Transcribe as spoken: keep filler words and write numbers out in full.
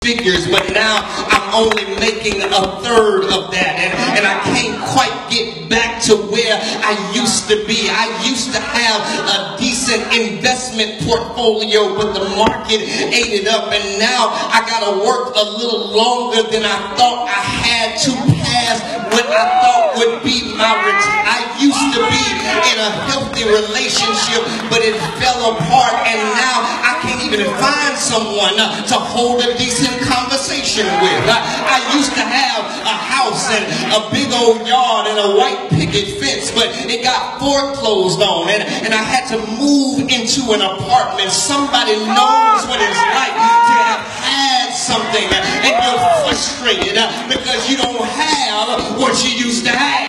figures, but now I'm only making a third of that, and, and I can't quite get back to where I used to be. I used to have a decent investment portfolio, but the market ate it up, and now I gotta work a little longer than I thought I had to pass what I thought would be my retirement. I used to be in a healthy relationship, but it fell apart, and now I can't even find someone uh, to hold a decent conversation with. I, I used to have a house and a big old yard and a white picket fence, but it got foreclosed on, and, and I had to move into an apartment. Somebody knows what it's like to have had something and you're frustrated uh, because you don't have what you used to have.